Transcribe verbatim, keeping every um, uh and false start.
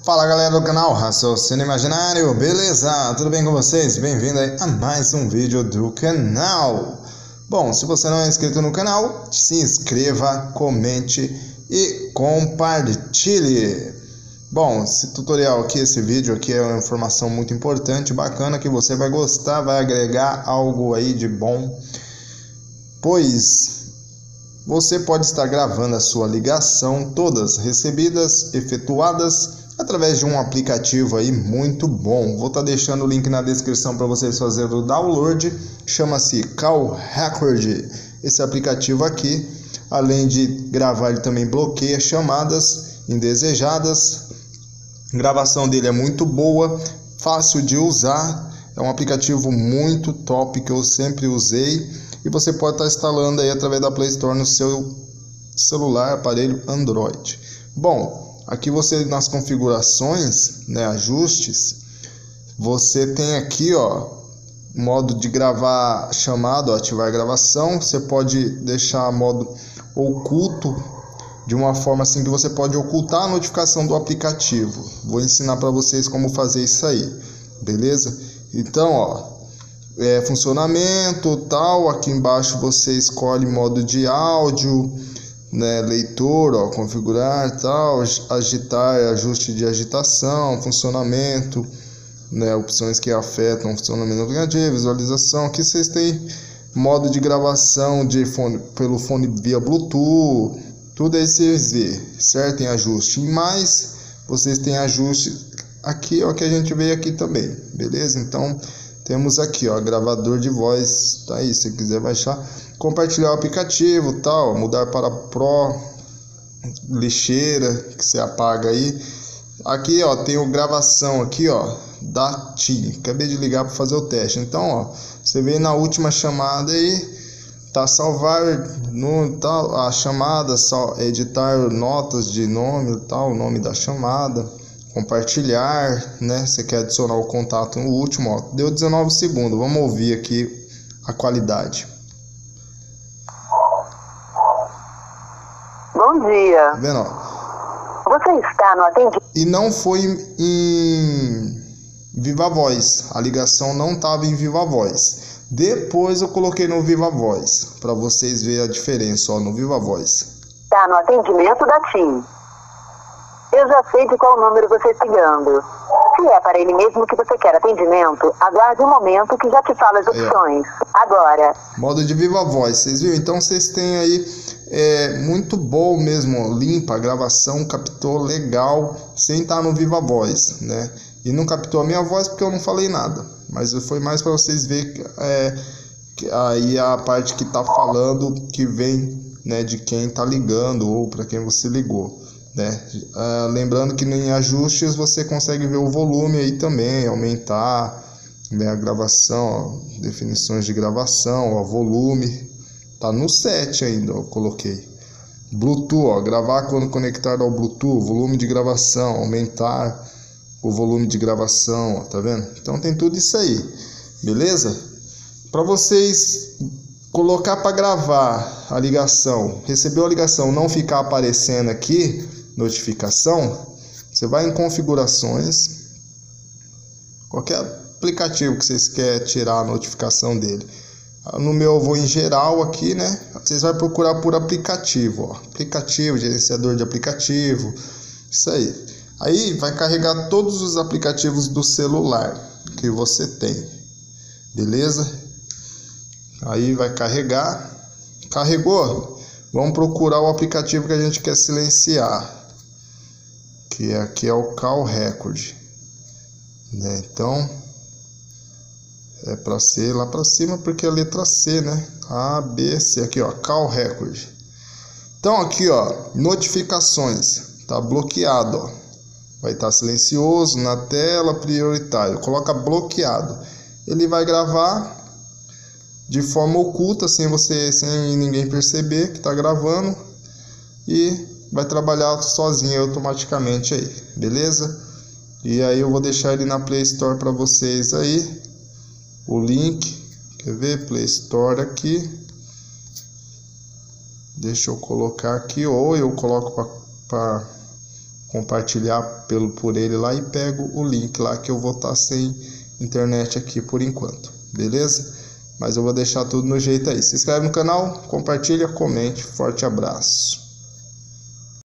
Fala galera do canal Raciocínio Imaginário, beleza? Tudo bem com vocês? Bem-vindo aí a mais um vídeo do canal. Bom, se você não é inscrito no canal, se inscreva, comente e compartilhe. Bom, esse tutorial aqui, esse vídeo aqui é uma informação muito importante, bacana, que você vai gostar, vai agregar algo aí de bom, pois você pode estar gravando a sua ligação, todas recebidas, efetuadas através de um aplicativo aí muito bom. Vou estar deixando o link na descrição para vocês fazerem o download. Chama-se Call Record. Esse aplicativo aqui, além de gravar, ele também bloqueia chamadas indesejadas. A gravação dele é muito boa, fácil de usar. É um aplicativo muito top que eu sempre usei. E você pode estar instalando aí através da Play Store no seu celular, aparelho Android. Bom, aqui você nas configurações, né, ajustes, você tem aqui, ó, modo de gravar chamada, ó, ativar gravação. Você pode deixar modo oculto, de uma forma assim que você pode ocultar a notificação do aplicativo. Vou ensinar para vocês como fazer isso aí, beleza? Então, ó, é, funcionamento tal, aqui embaixo você escolhe modo de áudio, né, leitor, ó, configurar tal, agitar, ajuste de agitação, funcionamento, né, opções que afetam o funcionamento do aplicativo, visualização. Aqui vocês têm modo de gravação de fone, pelo fone via Bluetooth, tudo aí vocês vê, certo? Tem ajuste. E mais, vocês têm ajuste aqui, ó, que a gente veio aqui também, beleza? Então temos aqui, ó, gravador de voz, tá aí, se quiser baixar, compartilhar o aplicativo, tal, mudar para Pro, lixeira, que você apaga aí. Aqui, ó, tem o gravação aqui, ó, da TIM. Acabei de ligar para fazer o teste. Então, ó, você vê na última chamada aí, tá salvar no tal a chamada, só editar notas de nome, tal, o nome da chamada. Compartilhar, né? Você quer adicionar o contato no último, ó, deu dezenove segundos. Vamos ouvir aqui a qualidade. Bom dia. Tá vendo, ó? Você está no atendimento? E não foi em Viva Voz. A ligação não estava em Viva Voz. Depois eu coloquei no Viva Voz, para vocês verem a diferença, ó, no Viva Voz. Está no atendimento da TIM. Eu já sei de qual número você está ligando. Se é para ele mesmo que você quer atendimento, aguarde um momento que já te falo as opções. É. Agora. Modo de Viva Voz, vocês viram? Então vocês têm aí, é muito bom mesmo, limpa a gravação, captou legal, sem estar no Viva Voz, né? E não captou a minha voz porque eu não falei nada, mas foi mais para vocês verem, é, que aí a parte que tá falando, que vem, né, de quem tá ligando ou para quem você ligou, né? Ah, lembrando que em ajustes você consegue ver o volume aí também, aumentar, né, a gravação, ó, definições de gravação, ó, volume, tá no sete ainda, ó, eu coloquei. Bluetooth, ó, gravar quando conectar ao Bluetooth, volume de gravação, aumentar o volume de gravação, ó, tá vendo? Então tem tudo isso aí, beleza? Para vocês colocar para gravar a ligação, recebeu a ligação, não ficar aparecendo aqui notificação, você vai em configurações, qualquer aplicativo que vocês querem tirar a notificação dele. No meu eu vou em geral aqui, né? Vocês vão procurar por aplicativo, ó, aplicativo, gerenciador de aplicativo, isso aí. Aí vai carregar todos os aplicativos do celular que você tem, beleza? Aí vai carregar, carregou, vamos procurar o aplicativo que a gente quer silenciar, que aqui é o Call Record, né? Então é para ser lá para cima porque é a letra C, né? A, B, C, aqui, ó, Call Record. Então aqui, ó, notificações, tá bloqueado, ó. Vai estar silencioso na tela, prioritário. Coloca bloqueado. Ele vai gravar de forma oculta, sem você, sem ninguém perceber que está gravando, e vai trabalhar sozinho automaticamente aí, beleza? E aí eu vou deixar ele na Play Store para vocês aí. O link, quer ver? Play Store aqui. Deixa eu colocar aqui, ou eu coloco para compartilhar pelo, por ele lá e pego o link lá, que eu vou estar sem internet aqui por enquanto, beleza? Mas eu vou deixar tudo no jeito aí. Se inscreve no canal, compartilha, comente. Forte abraço.